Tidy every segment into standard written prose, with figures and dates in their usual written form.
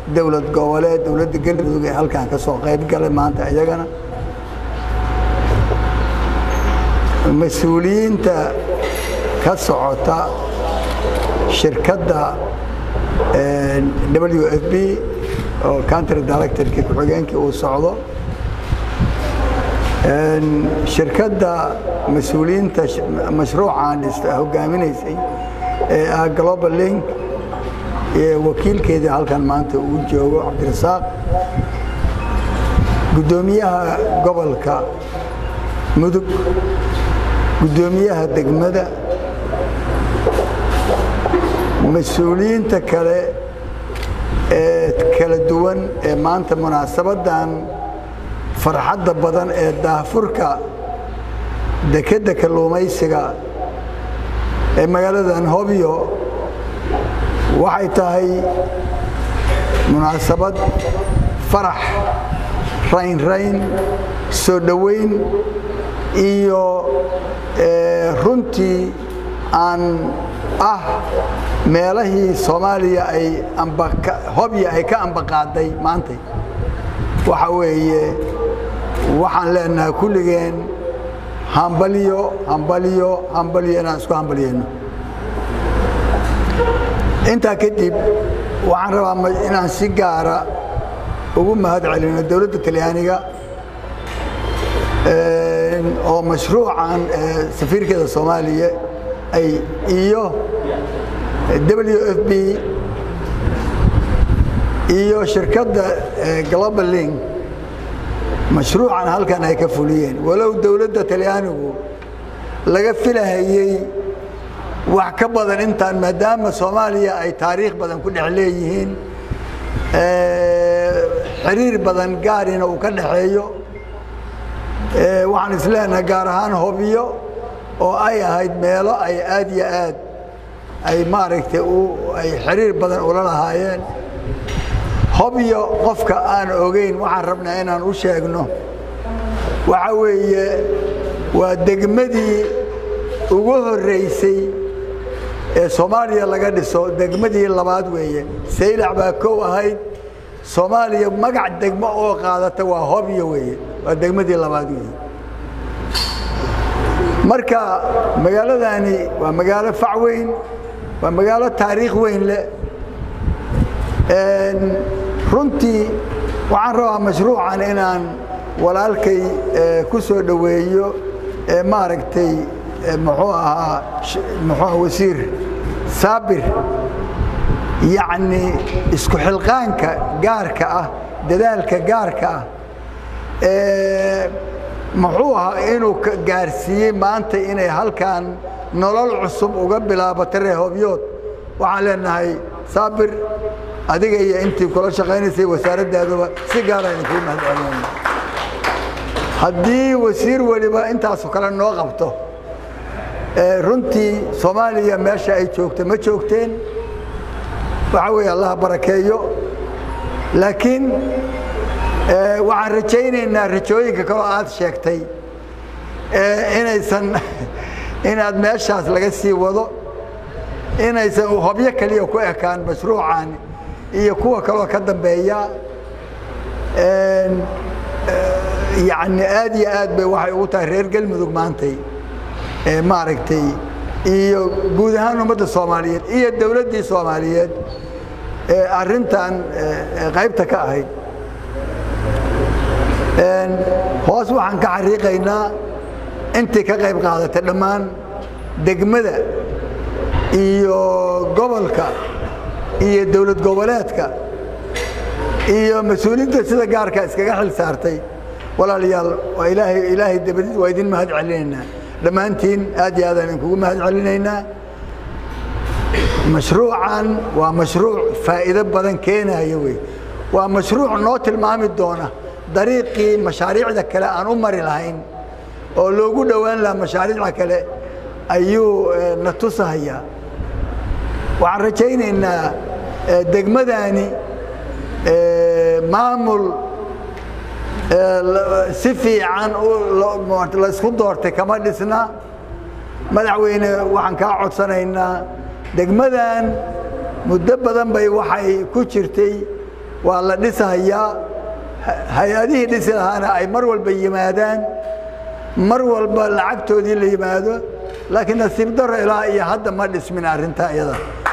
dawlad goboleed dawladda galmudug ee halkan ka soo qayb galay maanta iyagana mas'uuliyiinta ka socota shirkadda WFP oo country director-kii ku-xigeenkii uu socdo shirkadda mas'uuliyiinta mashruucan hogaaminaysay ee Global Link wakiilkeeda halkan maanta uu joogo Cabdirasaaq gudoomiyaha gobolka mudug gudoomiyaha degmada mas'uuliyiinta kale ee kala duwan ee maanta munaasabadan farxadda badan ee daafurka dekeda kalluumaysiga ee magaaladan Hobyo waxay tahay munaasabad farax rayn soo dhaweyn iyo runtii aan meelahii Soomaaliya ay Hobyo ay ka ambaqaaday maanta waxa weeye waxaan leenahay kulligeen hambaliyo inaan isku hambaliyeyno inta kadib waxaan rabaa inaan si gaara ugu mahad celino dawladda Talyaaniga oo mashruucan safiirkeeda Soomaaliya ay iyo WFP iyo shirkadda Global Link mashruucan halkan ay ka fuliyeen walow dawladda Talyaanigu laga filayay wax ka badan intaan maadaama Soomaaliya ay taariikh badan ku dhaxleeyeen xiriir badan gaarina uu ka dhaxeeyo waxaan isleenahay gaar ahaan Hobyo oo ay ahayd meelo ay aad iyo aad ay maaragtay ay xiriir badan ula lahaayeen Hobyo qofka aan ogeyn waxaan rabnaa inaan u sheegno waxa weeye waa degmadii ugu horeysay ee Soomaaliya laga dhiso degmadii labaad weeye Saylac baa koow ahayd Soomaaliya magac degmo oo qaadata waa Hobyo weeye waa degmadii labaad weeye marka magaaladani waa magaalo fac weyn waa magaalo taariikh weyn leh runtii waxaan rabaa mashruucan inaan walaalkay ku soo dhaweeyo maaragtay muxuu ahaa wasiir saabir يعني isku xilqaanka gaarka ah dadaalka gaarka ah muxuu ahaa inuu gaarsiiyay maanta inay halkan nolol cusub uga bilaabato Hobyood waxaan leenahay saabir adiga iyo intii kula shaqeynaysay wasaaraddaada si gaar ah ku mahadcelinayo haddii wasiir waliba intaas kale noo qabto runtii Soomaaliya meesha ay joogto ma joogteen waxa weeye Allah barakeeyo laakiin waxaan rajaynaynaa rajooyinka kale aad sheegtay inaysan inaad meeshaas laga sii wado inaysan Hobyo kaliya ku ekaan mashruucan iyo kuwa kale ka dambeeya يعني aad bay waxay ugu tahay reer galmudug maantay maaragtay iyo guud ahaan ummadda Soomaaliyeed iyo dawladda Soomaaliyeed arintan qaybta ka ahayd hoos waxaan ka xariiqaynaa intii ka qayb qaadatay dhammaan degmada iyo gobolka iyo dawlad goboleedka iyo mas'uuliyiinta sida gaarka iskaga xil saartay walaalayaal waa ilaahay dabadid waa idin mahad celinayna dhamaantiin aad iyo aad aan kugu mahad celinaynaa mashruucan waa mashruuc faa'iido badan keenayo way waa mashruuc noo tilmaami doona dariiqii mashaariicda kale aan u mari lahayn oo loogu dhawaan lahaa mashaariicda kale ayuu na tusayaa waxaan rajaynaynaa degmadani maamul si fiican la isku doortay kama dhisna madaxweyne waxaan ka codsanaynaa degmadan muddo badan bay waxay ku jirtay waa la dhisayaa hay-adihii dhisi lahaana ay mar walba yimaadaan mar walba lacagtoodii la yimaado laakiin nasiib darro ilaa iyo hadda ma dhismin arrintaa iyada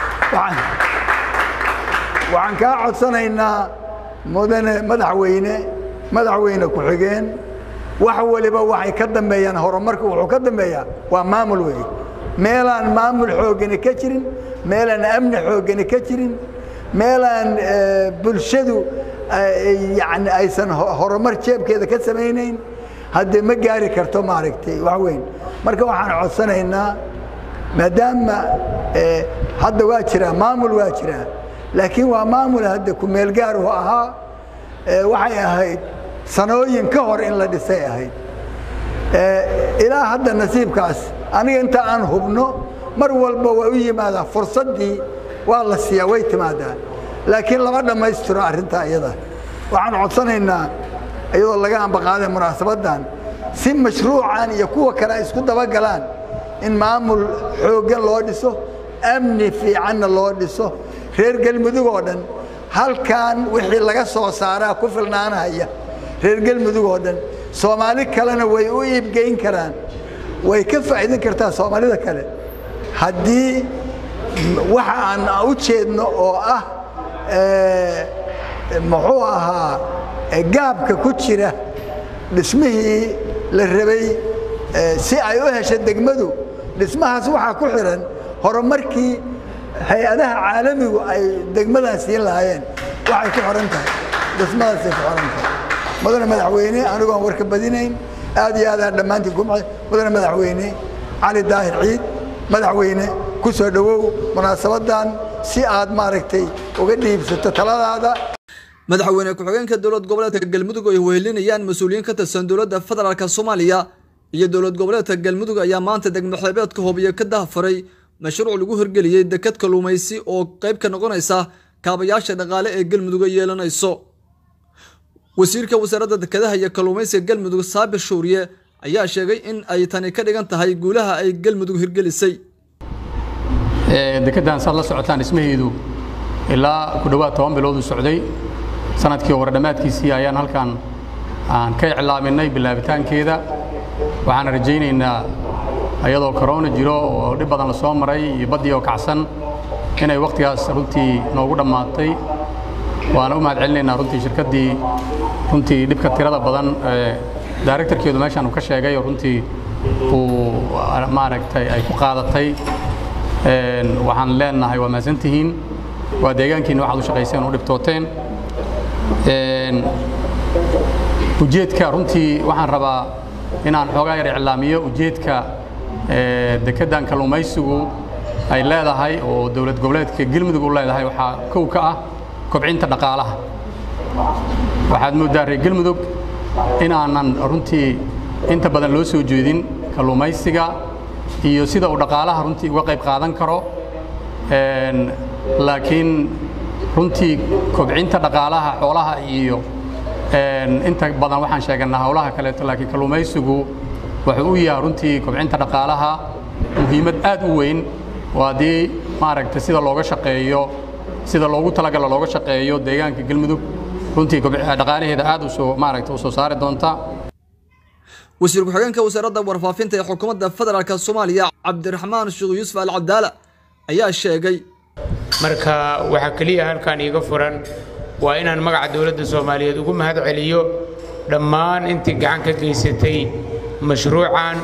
waxaan kaa codsanaynaa mudane madaxweyne ku-xigeen wax waliba waxay ka dambeeyaan horumarka wuxuu ka dambeeyaa waa maamul weey meelaan maamul xoogani ka jirin meelaan amni xoogani ka jirin meelaan bulshadu yani aysan horumar jeebkeeda ka samaynayn haddee ma gaari karto maaragtay wax weyn marka waxaan codsanaynaa maadaama hadda waa jiraa maamul waa jiraa laakiin waa maamul hadda ku meel gaar u ahaa waxay ahayd sanooyin ka hor in la dhisay ahayd ilaa hadda nasiibkaas aniga inta aan hubno mar walba waa u yimaadaa fursaddii waa la siiyaa way timaadaa laakiin lama dhammaystiro arrintaa iyada waxaan codsanaynaa iyadoo laga ambaqaaday munaasabadan si mashruucan iyo kuwa kale ay isku dabagalaan in maamul xooggan loo dhiso amni fiicanna loo dhiso reer galmudug oo dhan halkan wixii laga soo saaraa ku filnaanaya reer galmudug oo dhan soomaali kalena way u iibgeyn karaan way ka faa'iidin kartaa soomaalida kale haddii waxa aan u jeedno oo ah muxuu ahaa gaabka ku jira dhismihii la rabay si ay u hesho degmadu dhismahaas waxaa ku xiran horumarkii hay-adaha caalamigu ay degmadan siin lahaayeen waxay ku xiran tahay dhismadaasay ku xiran tahay mudane madaxweyne anigoon warka badinayn aad iyo aad aan dhammaantiin ku maxay mudane madaxweyne cali daahir ciid madaxweyne ku soo dhawow munaasabadan si aad maaragtay uga dhiibsato taladaada madaxweyne ku-xigeenka dowlad goboleedka galmudug ay wehelinayaan mas'uuliyiin ka tirsan dowladda federaalka Soomaaliya iyo dowlad goboleedka galmudug ayaa maanta degmo xeebeedka Hoobiyo ka dahfaray mashruuc lagu hirgeliyay dekad kalluumaysi oo qayb ka noqonaysa kaabayaasha dhaqaale ee galmudug yeelanayso wasiirka wasaaradda dekedaha iyo kalluumaysiga galmudug Saabir Shuuriye ayaa sheegay in ay tani ka dhigan tahay guulaha ay galmudug hirgelisay dekedan saad la socotaan ismaheedu ilaa ku dhawaad 10 bilood u socday sanadkii hore dhamaadkiisii ayaan halkan aan ka iclaaminay bilaabitaankeeda waxaan rajaynaynaa ayadoo corona jiro oo dhib badan la soo maray iyo badii oo kacsan inay waqtigaas runtii noogu dhamaatay waana u mahad celinaynaa runtii shirkadii runtii dhibka tirada badan directorkeedu meeshan uu ka sheegay runtii uu maaragtay ay ku qaadatay waxaan leenahay waa maasantihiin waa deegaankiina waxaad u shaqayseen oo dhibtooteen ujeedka runtii waxaan rabaa inaan xoogaa yar iclaamiyo ujeedka dekedan kalluumaysigu ay leedahay oo dowlad goboleedka galmudug u leedahay waxaa kow ka ah kobcinta dhaqaalaha waxaad moodaa reer galmudug in aanan runtii inta badan loo soo jeedin kalluumaysiga iyo sida uu dhaqaalaha runtii uga qayb qaadan karo laakiin runtii kobcinta dhaqaalaha xoolaha iyo inta badan waxaan sheeganaa hawlaha kale laakiin kalluumaysigu wuxuu u yahay runtii kobcinta dhaqaalaha muhiimad aad u weyn waadii maaragtay sida looga shaqeeyo sida loogu talagalo looga shaqeeyo deegaanka galmudug runtii dhaqaalaheeda aad u soo maaragtay u soo saari doonta wasiir ku-xigeenka wasaaradda warfaafinta ee xukuumadda federaalka Soomaaliya Cabdiraxmaan Sheekh Yuusuf Al-Cabdaala ayaa sheegay marka waxa kaliya halkan iga furan waa inaan magaca dawladda Soomaaliyeed ugu mahad celiyo dhammaan intii gacan ka geysatay mashruucan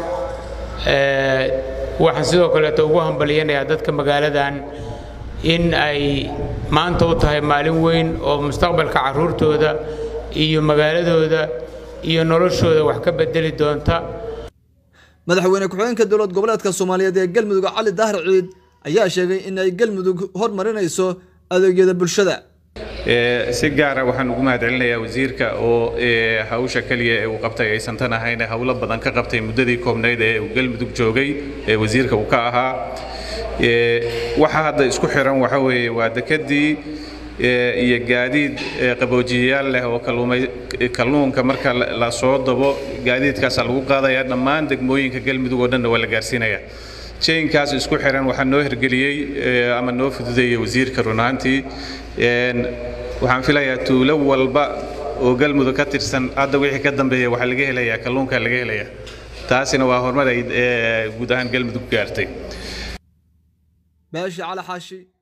waxaan sidoo kale ugu hambaliyanayaa dadka magaaladan in ay maanta u tahay maalin weyn oo mustaqbalka caruurtooda iyo magaaladooda iyo noloshooda wax ka bedeli doonta madaxweyne ku-xigeenka dowlad goboleedka Soomaaliyeed ee galmudug Cali Daahir Ciid ayaa sheegay in ay galmudug hormarinayso adeegyada bulshada si gaar ah waxaan ugu mahad celinayaa wasiirka oo hawsha kaliya ee uu qabtay aysan tan ahayn hawlo badan ka qabtay muddadii koobnayd ee uu galmudug joogay ee wasiirka uu ka ahaa waxa hadda isku xiran waxa weeye waa dekadii iyo gaadiid qaboojiyayaal leh oo kalluunka marka la soo dabo gaadiidkaas lagu qaadaya dhammaan degmooyinka galmudug oo dhan waa la gaarsiinaya chainkaas isku xiran waxa noo hirgeliyay ama noo fududeeyay wasiirka runaantii waxaan filayaa tuulo walba oo galmudug ka tirsan hadda wixii ka dambeeyay waxa laga helayaa kalluunka laga helayaa taasina waa horumar ay guud ahaan galmudug gaartay baashi cali xaashi